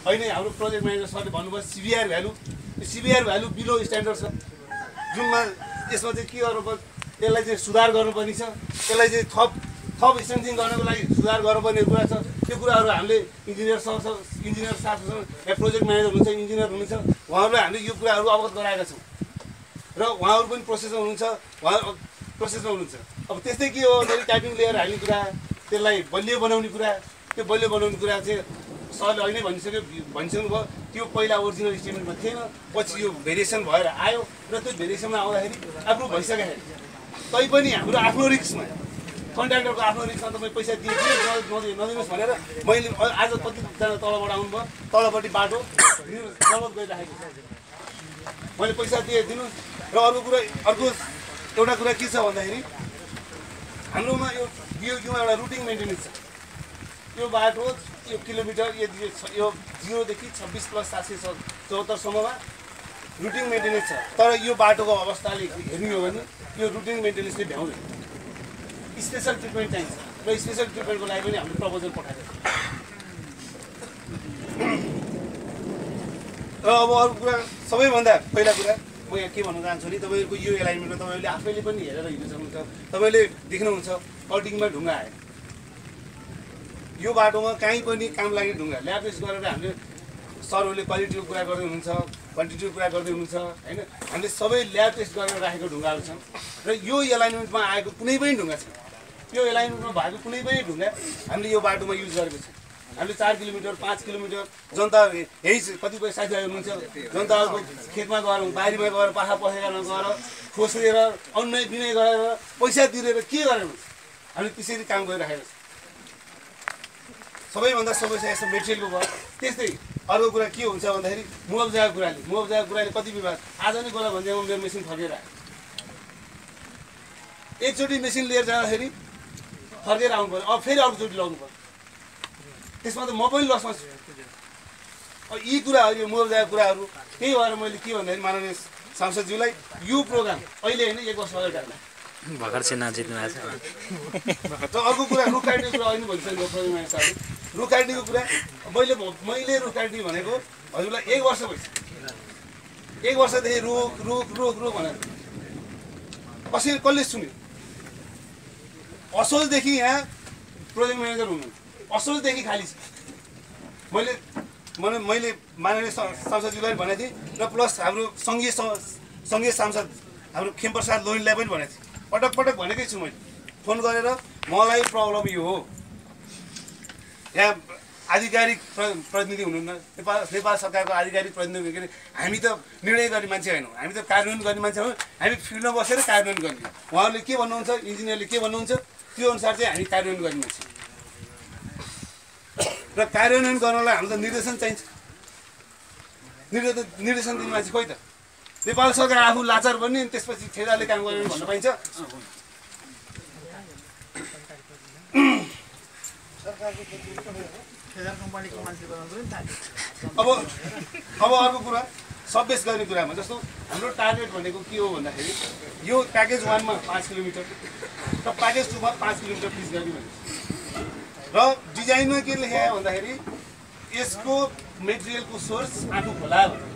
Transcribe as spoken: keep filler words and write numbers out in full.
होइन हाम्रो project manager सरले भन्नुभयो CBR value CBR value below standard छ जुनमा यसमा चाहिँ के गर्नुपर्छ यसलाई चाहिँ सुधार गर्नुपर्ने छ यसलाई चाहिँ थप थप स्ट्रेन्थिङ गर्नको लागि सुधार गर्नुपर्ने कुरा छ त्यो कुराहरू हामीले इन्जिनियर सर इन्जिनियर साथीसँग या प्रोजेक्ट म्यानेजर हुनुहुन्छ इन्जिनियर हुनुहुन्छ उहाँहरूलाई हामीले यो कुराहरू अवगत गराएका छौँ र उहाँहरू पनि प्रोसेसमा हुनुहुन्छ उहाँ प्रोसेसमा हुनुहुन्छ अब त्यस्तै के हो भन्दाखेरि टाइपिङ लेयर हाल्ने कुरा त्यसलाई बलियो बनाउने कुरा त्यो बलियो बनाउने कुरा चाहिँ सरले अहिले भनिसक्यो भनिसक्नु भयो त्यो पहिला ओरिजिनल स्टेटमेन्टमा थिएन पछि यो भेरिएसन भएर आयो र त्यो भेरिएसनमा आउँदाखेरि एप्रुभ भइसक्यो तैपनि हाम्रो आफ्नो रिस्कमा कन्ट्र्याक्टरको आफ्नो रिस्कमा तपाईँ पैसा दिए नदिनुहोस् भनेर मैले आज कतिजना तलबाट आउनुभयो तलपट्टि बाटो तलब गरिराखेको छ मैले पैसा दिएँ दिनु र अर्को कुरा अर्को एउटा कुरा के छ भन्दाखेरि हाम्रोमा यो बिओक्यूमा एउटा रुटिन मेन्टेनेन्स छ यो बाटो यो किलोमिटर यो जिरोदेखि छब्बिस प्लस सात सय चौहत्तरसम्ममा रुटिन मेन्टेनेन्स छ तर यो बाटोको अवस्थाले हेर्ने हो भने यो रुटिन मेन्टेनेन्सले भ्याउँदैन स्पेसल ट्रिटमेन्ट चाहिन्छ र स्पेसल ट्रिटमेन्टको लागि पनि हामीले प्रपोजल पठाएको छ र अब अरू कुरा सबैभन्दा पहिला कुरा म यहाँ के भन्न चाहन्छु नि तपाईँहरूको यो एलाइनमेन्टमा तपाईँहरूले आफैले पनि हेरेर हिँड्नु सक्नुहुन्छ तपाईँले देख्नुहुन्छ कटिङमा ढुङ्गा आयो यो बाटोमा कहीँ पनि काम लाग्ने ढुङ्गा ल्याब टेस्ट गरेर हामीले सरहरूले क्वालिटीको कुरा गर्दै हुनुहुन्छ क्वान्टिटीको कुरा गर्दै हुनुहुन्छ होइन हामीले सबै ल्याब टेस्ट गरेर राखेको ढुङ्गाहरू छन् र यो एलाइनमेन्टमा आएको कुनै पनि ढुङ्गा छैन यो एलाइनमेन्टमा भएको कुनै पनि ढुङ्गा हामीले यो बाटोमा युज गरेको छ हामीले चार किलोमिटर पाँच किलोमिटर जनता यही कतिपय साथीभाइ हुनुहुन्छ जनताहरूको खेतमा गएर बारीमा गएर पाखा पसेकामा गएर खोसेर अन्याय विनय गरेर पैसा तिरेर के गरेर हुन्छ हामीले त्यसरी काम गरिराखेको छ सबैभन्दा समस्या यस्तो मेटेरियलको भयो त्यस्तै अर्को कुरा के हुन्छ भन्दाखेरि मुआब्जाको कुराले मुआब्जाको कुराले कति विवाद आज नै गोला भन्दैमा मेरो मेसिन फर्केर आयो एकचोटि मेसिन लिएर जाँदाखेरि फर्केर आउनु पर्यो अब फेरि अर्कोचोटि लाउनु पर्यो त्यसमा त म पनि लसमा छु अब यी कुराहरू यो मुआब्जाको कुराहरू त्यही भएर मैले के भन्दाखेरि माननीय सांसदज्यूलाई यो प्रोग्राम अहिले होइन एक वर्ष अगाडि राख्ला भर्खर चुनाव जित्नु भएको छ र अर्को कुरा रुख काट्ने कुरा अहिले भनिसक्यो प्रोग्राम साहबले रुख काट्नेको कुरा मैले मैले रुख काट्ने भनेको हजुरलाई एक वर्ष भइसक्यो एक वर्षदेखि रुख रुख रुख रुख भनेर कसैले कसले सुन्यो असोजदेखि यहाँ प्रोजेक्ट म्यानेजर हुनुहुन्छ असोजदेखि खाली छ मैले मैले मैले माननीय सांसदज्यूलाई भनेको थिएँ र प्लस हाम्रो सङ्घीय सङ्घीय सांसद हाम्रो खेमप्रसाद लोहिनीलाई पनि भनेको थिएँ पटक पटक भनेकै छु मैले फोन गरेर मलाई प्रब्लम यो हो यहाँ आधिकारिक प्रतिनिधि हुनुहुन्न नेपाल नेपाल सरकारको आधिकारिक प्रतिनिधि के अरे हामी त निर्णय गर्ने मान्छे होइनौँ हामी त कार्यान्वयन गर्ने मान्छे हो हामी फिल्डमा बसेर कार्यान्वयन गर्ने उहाँहरूले के भन्नुहुन्छ इन्जिनियरले के भन्नुहुन्छ त्यो अनुसार चाहिँ हामी कार्यान्वयन गर्ने मान्छे र कार्यान्वयन गर्नलाई हामीलाई निर्देशन चाहिन्छ निर्देशन निर्देशन दिने मान्छे खोइ त नेपाल सरकार आफू लाचार बन्ने अनि त्यसपछि ठेदाले काम गर्ने भन्न पाइन्छ अब अब अर्को कुरा सबेस गर्ने कुरामा जस्तो हाम्रो टार्गेट भनेको के हो भन्दाखेरि यो प्याकेज वानमा पाँच किलोमिटर र प्याकेज टूमा पाँच किलोमिटर पिच गर्ने भनेको र डिजाइनमा के लेखायो भन्दाखेरि यसको मेटेरियलको सोर्स आफू खोला